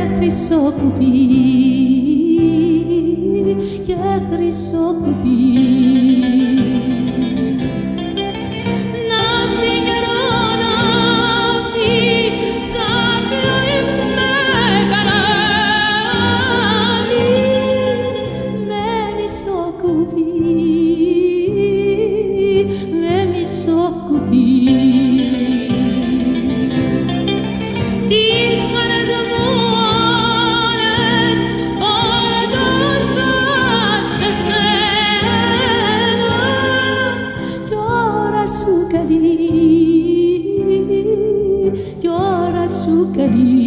χρυσό κουμπί, και χρυσό κουμπί. Ναύτη καιρό, ναύτη, σαν πλοίο με καράβι, με μισό κουμπί, με μισό κουμπί. Τις μέρες μου όλες φορτώσα σε σένα, κι ώρα σου καλή, κι ώρα σου καλή.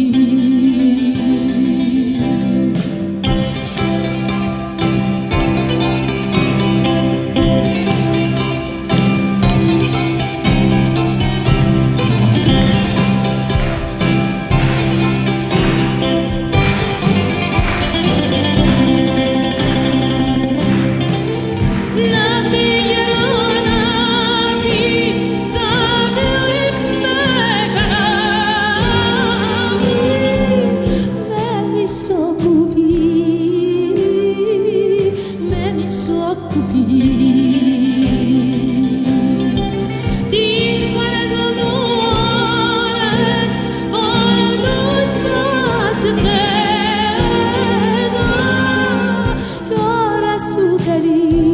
Τις μέρες μου όλες φορτώσα σε σένα, κι ώρα σου καλή,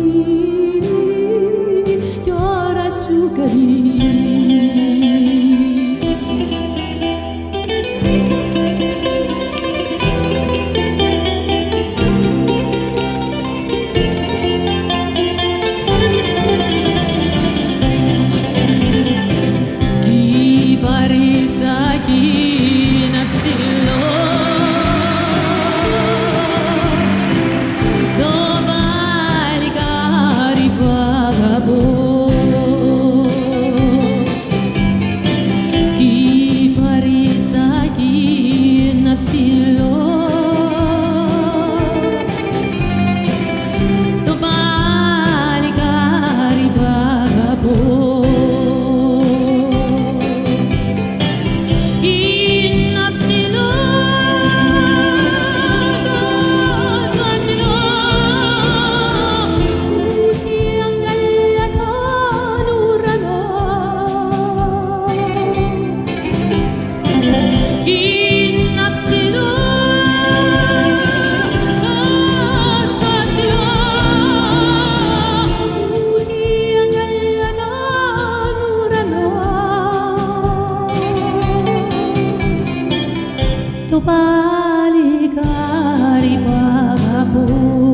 κι ώρα σου καλή. Είναι ψηλό το παλικάρι που αγαπώ, κι η Παρισάκι είναι ψηλό το παλικάρι που αγαπώ. Το παλικάρι που αγαπώ.